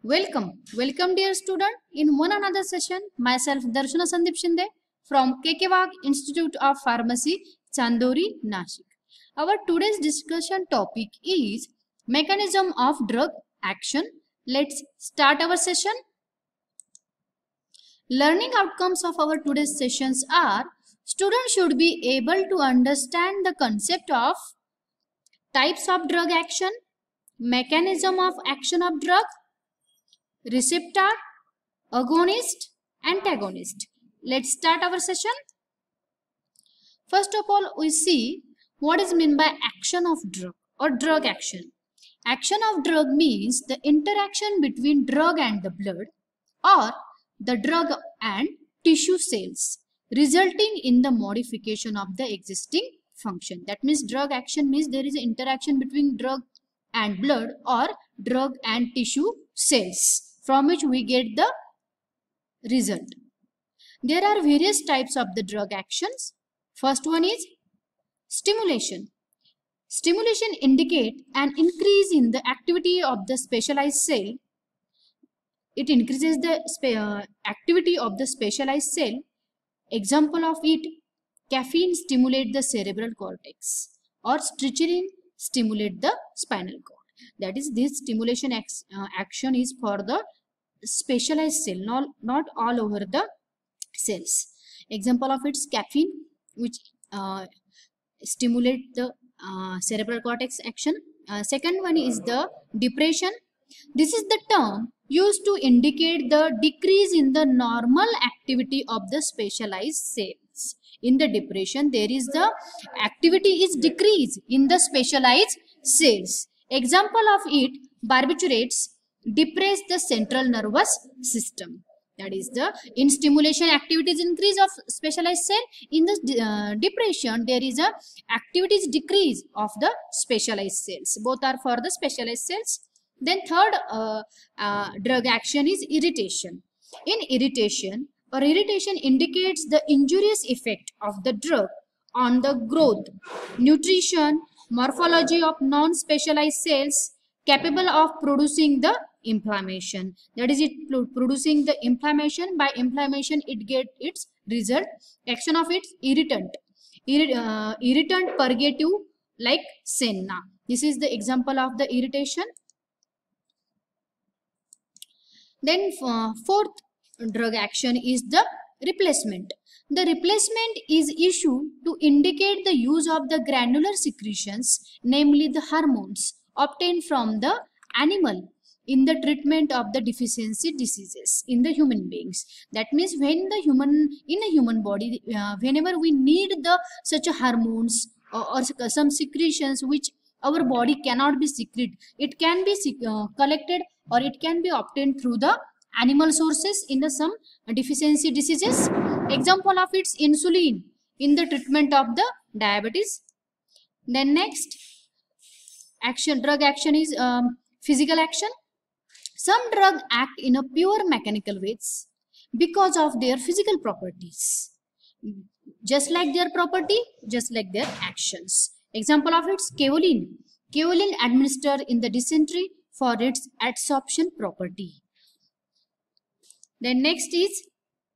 Welcome dear student in one another session. Myself Darshana Sandeep Shinde from KK Institute of Pharmacy, Chandori, Nashik. Our today's discussion topic is mechanism of drug action. Let's start our session. Learning outcomes of our today's sessions are: students should be able to understand the concept of types of drug action, mechanism of action of drug, receptor, agonist, antagonist. Let's start our session. First of all, we see what is meant by action of drug or drug action. Action of drug means the interaction between drug and the blood or the drug and tissue cells, resulting in the modification of the existing function. That means drug action means there is an interaction between drug and blood or drug and tissue cells, from which we get the result. There are various types of the drug actions. First one is stimulation. Stimulation indicates an increase in the activity of the specialized cell. It increases the activity of the specialized cell. Example of it: caffeine stimulates the cerebral cortex or strychnine stimulates the spinal cord. That is, this stimulation action is for the specialized cell, not all over the cells. Example of its caffeine, which stimulate the cerebral cortex action. Second one is the depression. This is the term used to indicate the decrease in the normal activity of the specialized cells. In the depression, there is the activity is decreased in the specialized cells. Example of it: barbiturates depress the central nervous system. That is, the in stimulation activities increase of specialized cell. In the depression, there is a activities decrease of the specialized cells. Both are for the specialized cells. Then third drug action is irritation. In irritation, irritation indicates the injurious effect of the drug on the growth, nutrition, morphology of non-specialized cells capable of producing the inflammation. That is, it producing the inflammation. By inflammation, it get its result. Action of its irritant. Irritant purgative like senna. This is the example of the irritation. Then fourth drug action is the replacement. The replacement is issued to indicate the use of the granular secretions, namely the hormones, obtained from the animal in the treatment of the deficiency diseases in the human beings. That means when the in a human body, whenever we need the such hormones or some secretions which our body cannot be secret, it can be collected or it can be obtained through the animal sources in the some deficiency diseases. Example of its insulin in the treatment of the diabetes. Then next drug action is physical action. Some drugs act in a pure mechanical ways because of their physical properties, just like their property, just like their actions. Example of its kaolin. Kaolin administered in the dysentery for its adsorption property. Then next is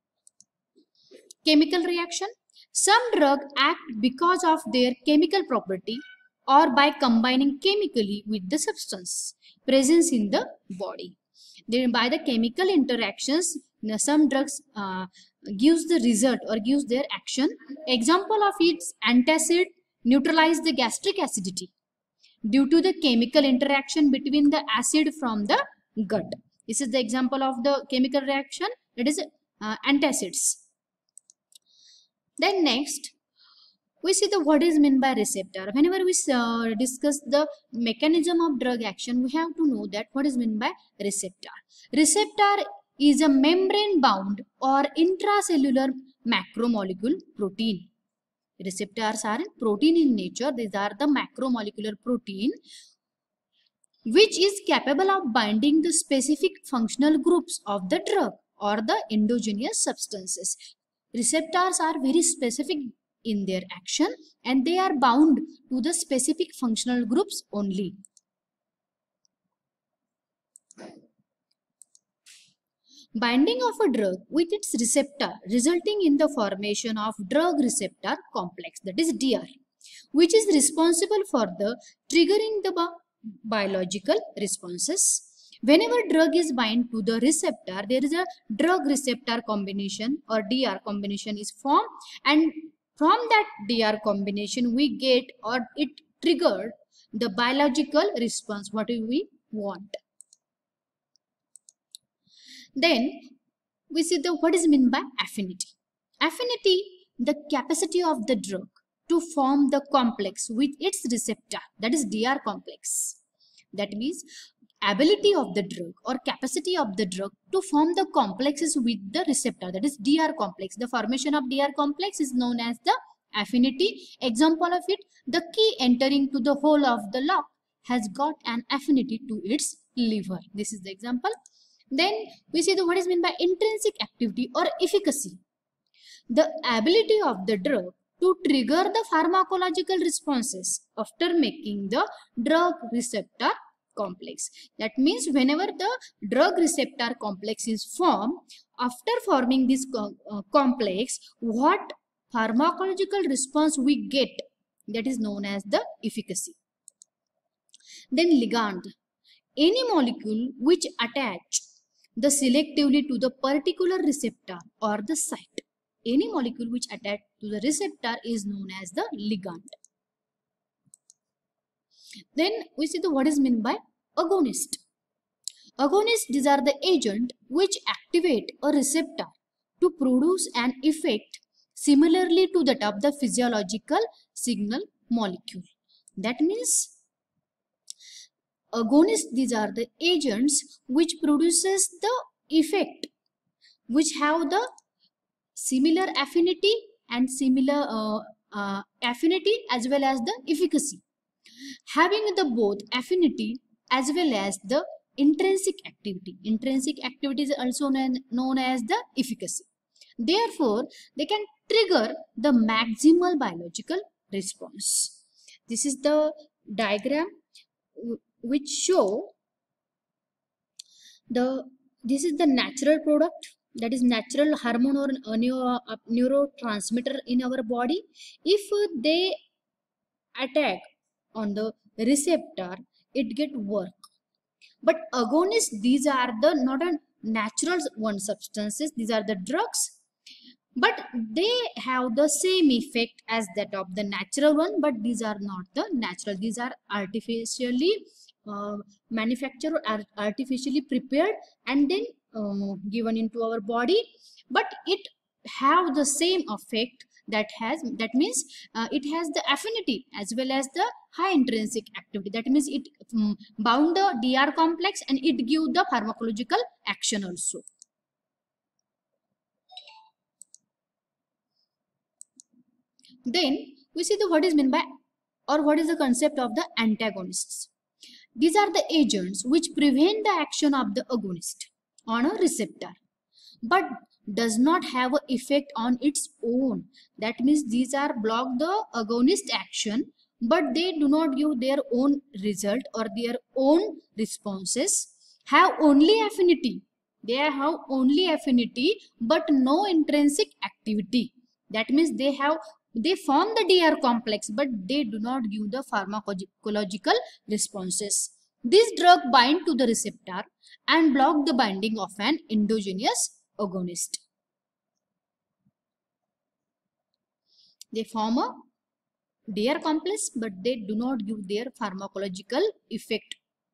chemical reaction. Some drugs act because of their chemical property or by combining chemically with the substance presence in the body. Then by the chemical interactions, some drugs gives the result or gives their action. Example of its antacid neutralize the gastric acidity due to the chemical interaction between the acid from the gut. This is the example of the chemical reaction, that is antacids. Then next, we see the what is meant by receptor. Whenever we discuss the mechanism of drug action, we have to know that what is meant by receptor. Receptor is a membrane bound or intracellular macromolecule protein. Receptors are protein in nature. These are the macromolecular protein which is capable of binding the specific functional groups of the drug or the endogenous substances. Receptors are very specific in their action and they are bound to the specific functional groups only. Binding of a drug with its receptor resulting in the formation of drug receptor complex, that is DR, which is responsible for the triggering the biological responses. Whenever drug is bind to the receptor, there is a drug receptor combination or DR combination is formed, and from that DR combination we get or it triggered the biological response what we want. Then we see the what is meant by affinity. Affinity, the capacity of the drug to form the complex with its receptor, that is DR complex. That means ability of the drug or capacity of the drug to form the complexes with the receptor, that is DR complex. The formation of DR complex is known as the affinity. Example of it, the key entering to the hole of the lock has got an affinity to its lever. This is the example. Then we see the what is meant by intrinsic activity or efficacy. The ability of the drug to trigger the pharmacological responses after making the drug receptor complex. That means whenever the drug receptor complex is formed, after forming this complex, what pharmacological response we get, that is known as the efficacy. Then ligand, any molecule which attach the selectively to the particular receptor or the site. Any molecule which attach to the receptor is known as the ligand. Then we see the what is meant by agonist. Agonists, these are the agent which activate a receptor to produce an effect similarly to that of the physiological signal molecule. That means agonists, these are the agents which produces the effect which have the similar affinity and similar affinity as well as the efficacy. Having the both affinity as well as the intrinsic activity. Intrinsic activity is also known as the efficacy. Therefore, they can trigger the maximal biological response. This is the diagram which show this is the natural product, that is natural hormone or neurotransmitter in our body. If they attack on the receptor, it get work. But agonists, these are the not a natural one substances, these are the drugs, but they have the same effect as that of the natural one, but these are not the natural, these are artificially manufactured or artificially prepared and then given into our body, but it have the same effect that means it has the affinity as well as the high intrinsic activity. That means it bound the DR complex and it give the pharmacological action also. Then we see the what is meant by or what is the concept of the antagonists. These are the agents which prevent the action of the agonist on a receptor but does not have an effect on its own. That means these are block the agonist action but they do not give their own result or their own responses, have only affinity. They have only affinity but no intrinsic activity. That means they form the DR complex but they do not give the pharmacological responses. This drug bind to the receptor and block the binding of an endogenous agonist. They form a DR complex but they do not give their pharmacological effect.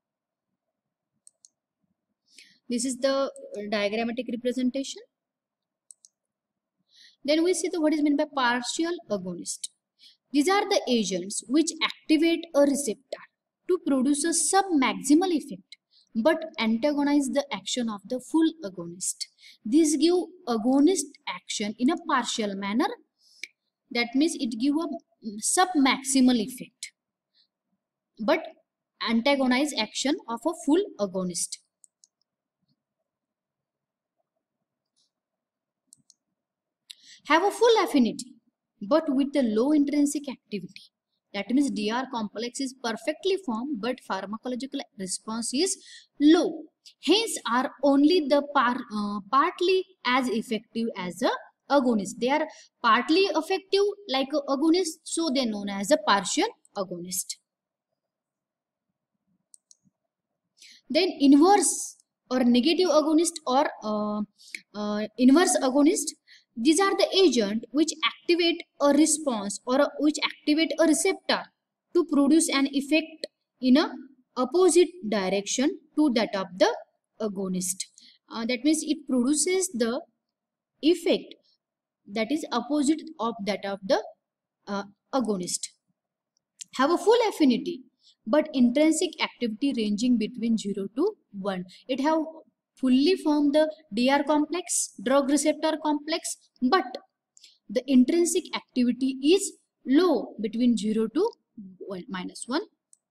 This is the diagrammatic representation. Then we see what is meant by partial agonist. These are the agents which activate a receptor to produce a sub-maximal effect but antagonize the action of the full agonist. These give agonist action in a partial manner. That means it give a sub-maximal effect but antagonize action of a full agonist. Have a full affinity but with a low intrinsic activity. That means DR complex is perfectly formed but pharmacological response is low. hence are only the partly as effective as a agonist. They are partly effective like a agonist, so they are known as a partial agonist. Then inverse or negative agonist or inverse agonist, these are the agent which activate a response or which activate a receptor to produce an effect in a opposite direction to that of the agonist. That means it produces the effect that is opposite of that of the agonist. Have a full affinity but intrinsic activity ranging between 0 to 1. It have fully formed the DR complex, drug receptor complex, but the intrinsic activity is low between 0 to -1.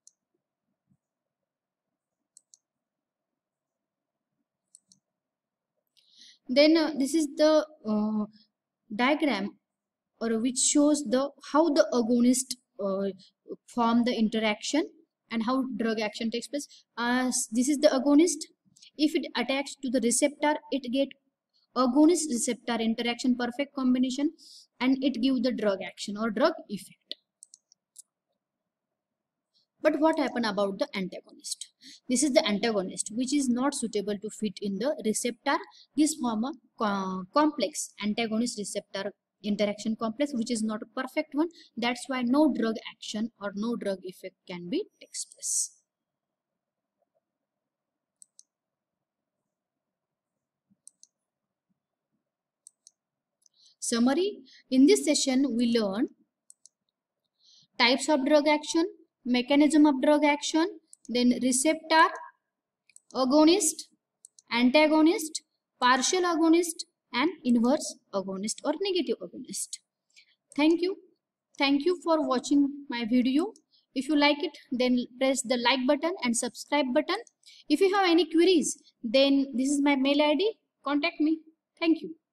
Then this is the diagram or which shows the how the agonist form the interaction and how drug action takes place. This is the agonist. If it attacks to the receptor, it get agonist receptor interaction perfect combination and it give the drug action or drug effect. But what happen about the antagonist? This is the antagonist which is not suitable to fit in the receptor. This form a complex antagonist receptor interaction complex which is not a perfect one. That's why no drug action or no drug effect can be takes place. Summary: in this session we learn types of drug action, mechanism of drug action, then receptor, agonist, antagonist, partial agonist and inverse agonist or negative agonist. Thank you. Thank you for watching my video. If you like it, then press the like button and subscribe button. If you have any queries, then this is my mail ID. Contact me. Thank you.